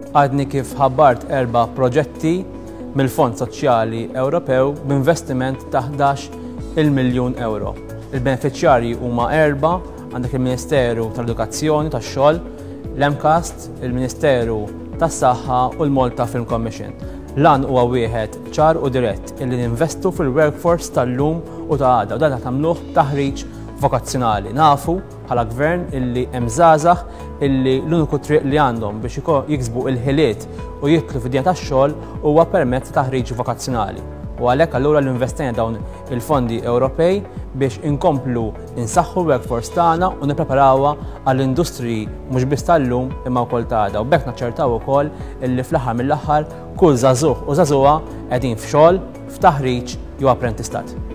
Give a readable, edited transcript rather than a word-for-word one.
Għadni kif ħabbart 4 proġetti mill-Fond Soċjali Ewropew b'investiment ta' 11 miljun euro. Il-beneficjarji huma 4, għandek il-Ministeru tal-Edukazzjoni tax-Xogħol, l-MCAST, il-Ministeru tas-Saħħa u l-Malta Film Commission. Lan huwa wieħed ċar u dirett illi ninvestu fil-workforce tal-lum u ta' għada u dan tagħmluh taħriġ vokazzjonali. Nafu bħala gvern illi hemm żgħażagħ illi l-uniku triq li għandhom biex jiksbu il-ħiliet u jidħlu fid-dinja tax-xogħol huwa permezz ta' taħriġ vokazzjonali. U għalhekk allura l-investejna dawn il-fondi Ewropej biex inkomplu insaħħu l-workforce tagħna u nippreparawha għall-industriji mhux biss tal-lum imma wkoll ta' għada. U bekk naċċertaw ukoll illi fl-aħħar mill-aħħar kull żagħżugħ u żagħżugħa qegħdin f'xogħol, f'taħriġ jew apprentistat.